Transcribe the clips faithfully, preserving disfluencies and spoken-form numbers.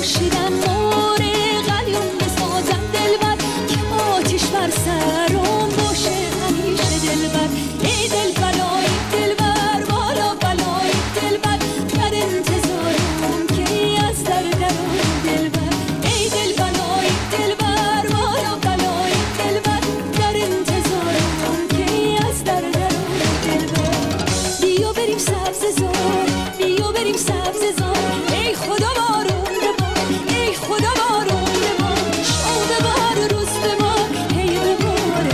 خورشیدم مور قلیون بسازم دلبر که آتیش بر سرم باشه همیشه دلبر ای دلبرای دلبر بالا بلای دلبر در انتظارم که از در درون دلبر ای دلبرای دلبر بالا بلای دلبر در انتظارم که از در درون دلبر بیا بریم سبز زار بیا بریم سبز زار ای خدا بارون ببار ای خدا بارون ببار شام ببار روز ببار هی ببار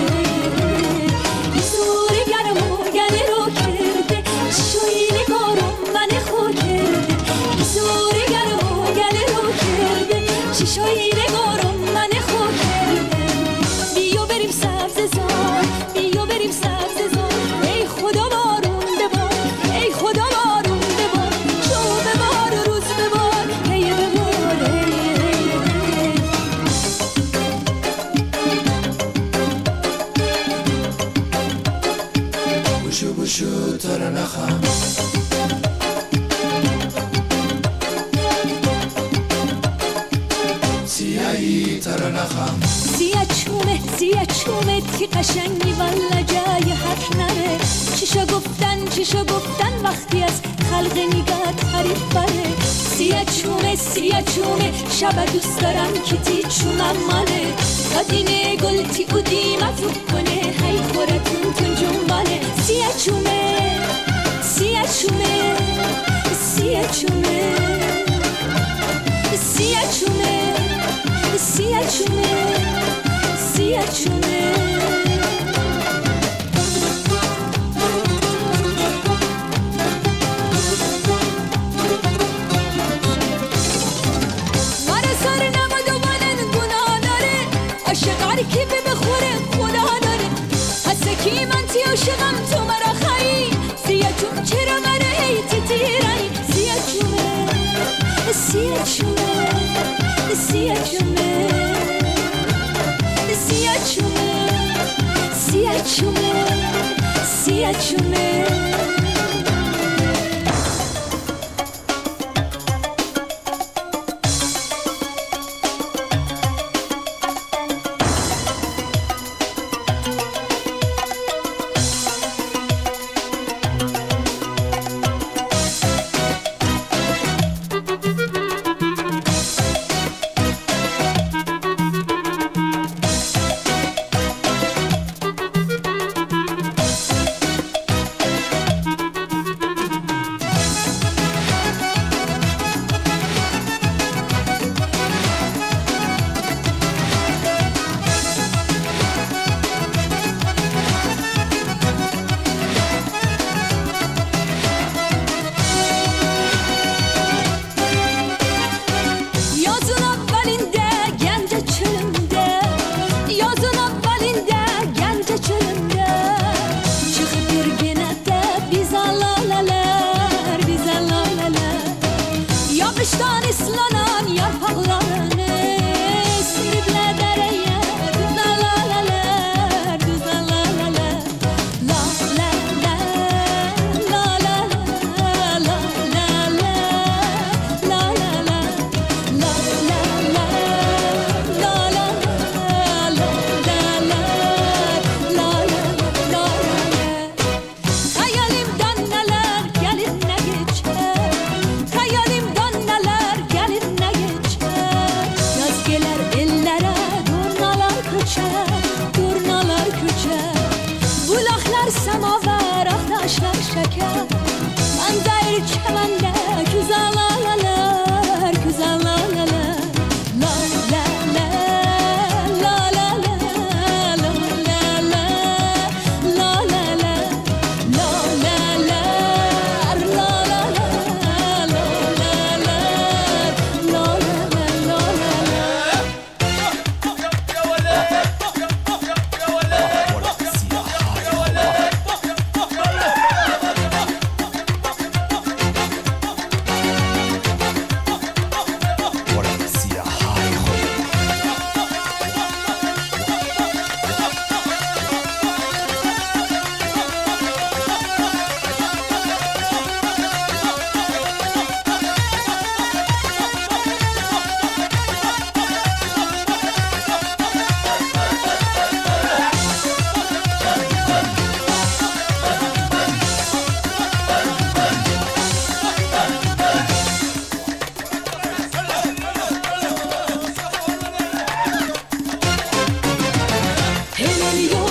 ای زور گرم و گله رو کرده شوی نگارم من خو کرده زور گرم و گله رو کرده شوی نگارم من خو کرده بیا بریم سبز زار بیا بریم سبز زار ای خدا بارون ببار ای خدا بارون ببار شو ببار روز ببار هی ببار بوشو بوشو ترنخم سیایی ترنخم سیاه چومه سیاه چومه که قشنگی والا جای حق نره چیشا گفتن چیشا گفتن وقتی از خلق نگاه تعریف بره سیاه چومه سیاه چومه شب دوست دارم که تی چومم ماله قدینه گل تی اودی مفروب کنه هی خورتون تون جنباله سیاه چومه سیاه چومه سیاه چومه سیاه چومه سیاه چومه سیاه چومه مره سر نمد و منن گناه داره عاشق هر کی بخوره خدا داره هسته کی من تی عاشقم تو مرا خیی سیاه چوم چرا مره ای تی تیرایی سیاه چومه سیاه چومه سیاه چومه سیاه چومه سیاه چومه سیاه چومه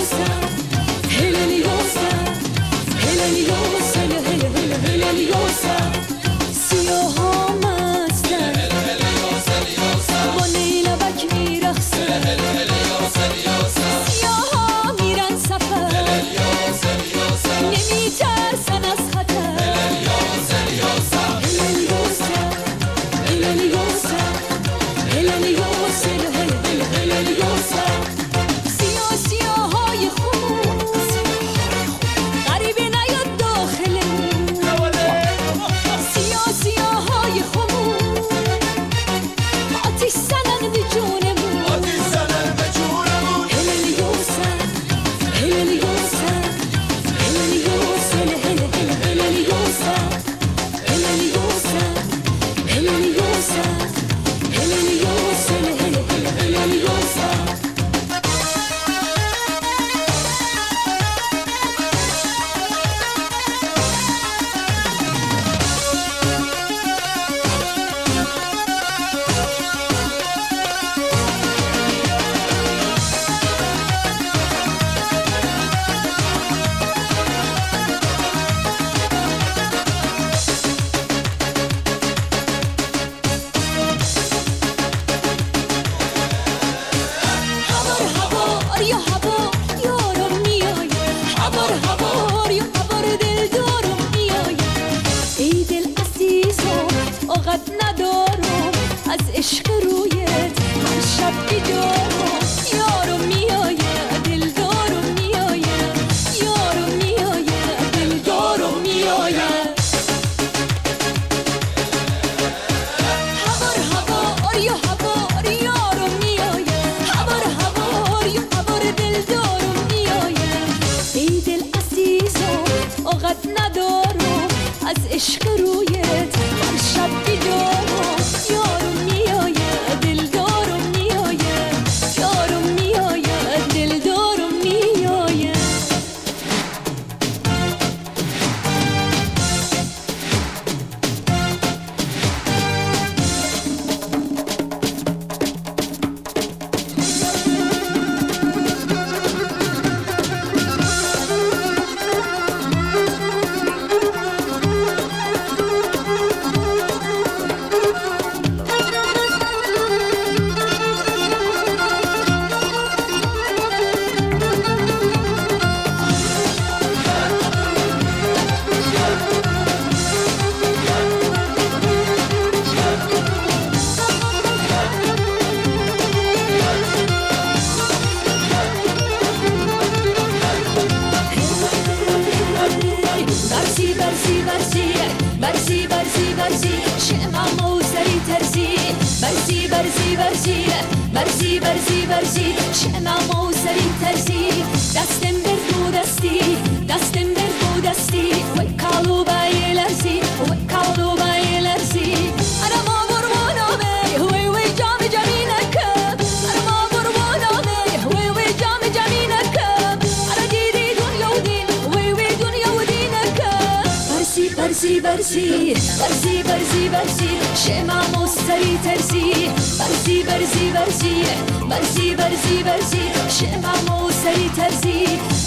برزی برزی برزی شمع و سری ترزی دستم بر تو دستی دستم بر تو دستی وی کالو بای لرزی وی کالو بای لرزی انا ما برمونامه وی وی جام جامی نکب انا ما برمونامه وی وی جام جامی نکب انا دیدی دنیا و دین وی وی دنیا و دین نکب برزی برزی برزی برزی برزی برزی شمع و سری ترزی برزی برزی برزی برزی برزی برزی شمع و سری ترزی